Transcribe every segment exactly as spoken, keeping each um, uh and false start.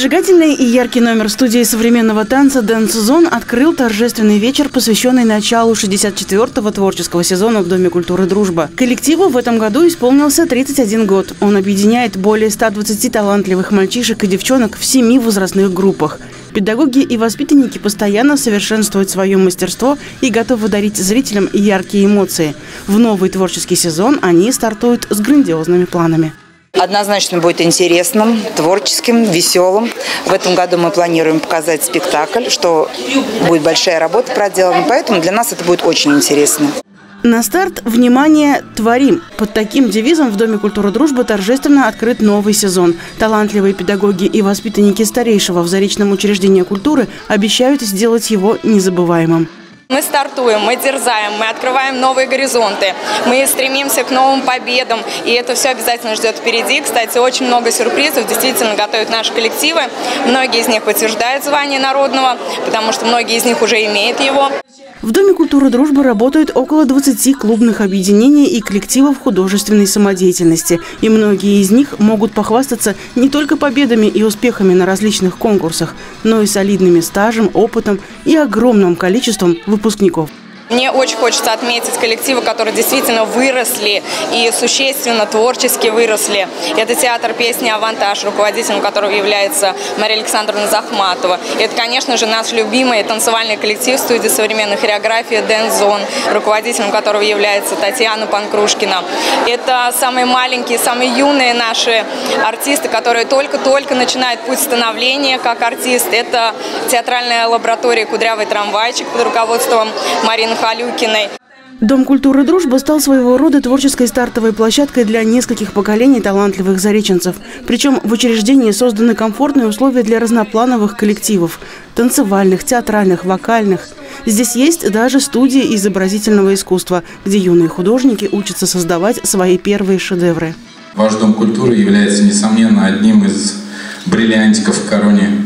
Зажигательный и яркий номер студии современного танца «Dance Zone» открыл торжественный вечер, посвященный началу шестьдесят четвёртого творческого сезона в Доме культуры «Дружба». Коллективу в этом году исполнился тридцать один год. Он объединяет более ста двадцати талантливых мальчишек и девчонок в семи возрастных группах. Педагоги и воспитанники постоянно совершенствуют свое мастерство и готовы дарить зрителям яркие эмоции. В новый творческий сезон они стартуют с грандиозными планами. Однозначно будет интересным, творческим, веселым. В этом году мы планируем показать спектакль, что будет большая работа проделана, поэтому для нас это будет очень интересно. На старт, внимание, творим! Под таким девизом в Доме культуры «Дружба» торжественно открыт новый сезон. Талантливые педагоги и воспитанники старейшего в Заречном учреждении культуры обещают сделать его незабываемым. Мы стартуем, мы дерзаем, мы открываем новые горизонты, мы стремимся к новым победам, и это все обязательно ждет впереди. Кстати, очень много сюрпризов действительно готовят наши коллективы. Многие из них подтверждают звание народного, потому что многие из них уже имеют его. В Доме культуры «Дружба» работают около двадцати клубных объединений и коллективов художественной самодеятельности. И многие из них могут похвастаться не только победами и успехами на различных конкурсах, но и солидными стажем, опытом и огромным количеством выпускников. Мне очень хочется отметить коллективы, которые действительно выросли и существенно творчески выросли. Это театр песни «Авантаж», руководителем которого является Мария Александровна Захматова. Это, конечно же, наш любимый танцевальный коллектив студии современной хореографии «Dance Zone», руководителем которого является Татьяна Панкрушкина. Это самые маленькие, самые юные наши артисты, которые только-только начинают путь становления как артист. Это театральная лаборатория «Кудрявый трамвайчик» под руководством Марины Халюкиной. Дом культуры «Дружба» стал своего рода творческой стартовой площадкой для нескольких поколений талантливых зареченцев. Причем в учреждении созданы комфортные условия для разноплановых коллективов – танцевальных, театральных, вокальных. Здесь есть даже студии изобразительного искусства, где юные художники учатся создавать свои первые шедевры. Ваш Дом культуры является, несомненно, одним из бриллиантиков в короне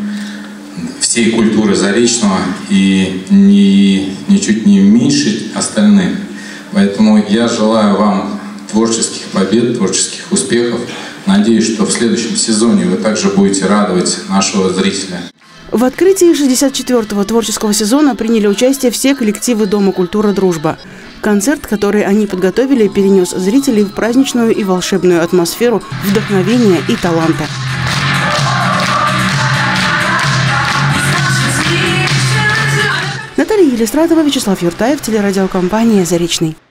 всей культуры Заречного и не, ничуть не меньше остальных. Поэтому я желаю вам творческих побед, творческих успехов. Надеюсь, что в следующем сезоне вы также будете радовать нашего зрителя. В открытии шестьдесят четвёртого творческого сезона приняли участие все коллективы Дома культуры «Дружба». Концерт, который они подготовили, перенес зрителей в праздничную и волшебную атмосферу вдохновения и таланта. Наталья Елистратова, Вячеслав Юртаев, телерадиокомпания «Заречный».